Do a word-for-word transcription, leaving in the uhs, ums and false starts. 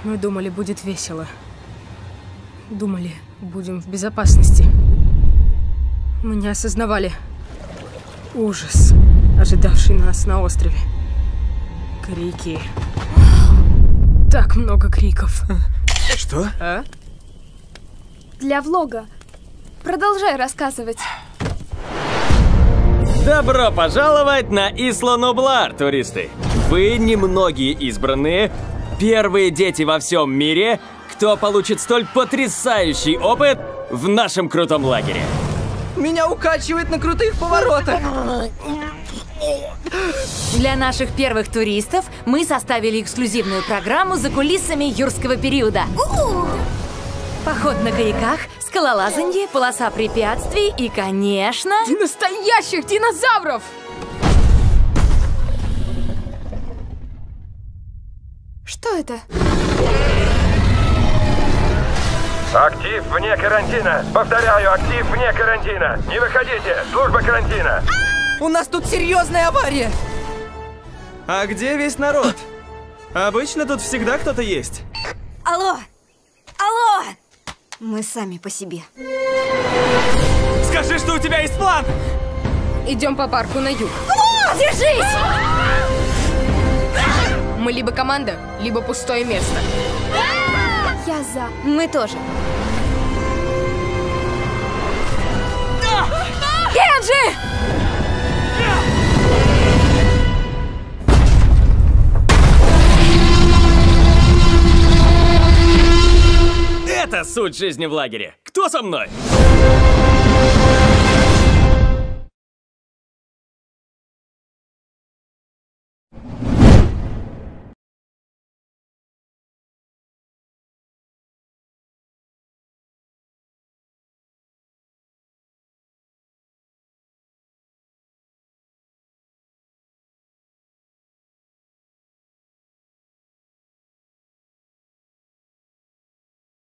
Мы думали, будет весело. Думали, будем в безопасности. Мы не осознавали ужас, ожидавший нас на острове. Крики. Так много криков. Что? А? Для влога. Продолжай рассказывать. Добро пожаловать на Исла Нублар, туристы! Вы немногие избранные, первые дети во всем мире, кто получит столь потрясающий опыт в нашем крутом лагере. Меня укачивает на крутых поворотах. Для наших первых туристов мы составили эксклюзивную программу за кулисами юрского периода. Поход на каяках, скалолазанье, полоса препятствий и, конечно... Настоящих динозавров! Что это? Актив вне карантина. Повторяю, актив вне карантина. Не выходите. Служба карантина. У нас тут серьезная авария. А где весь народ? Обычно тут всегда кто-то есть. Алло! Алло! Мы сами по себе. Скажи, что у тебя есть план! Идем по парку на юг. О, держись! Мы либо команда, либо пустое место. Я за. Мы тоже. Кенджи! Это суть жизни в лагере. Кто со мной?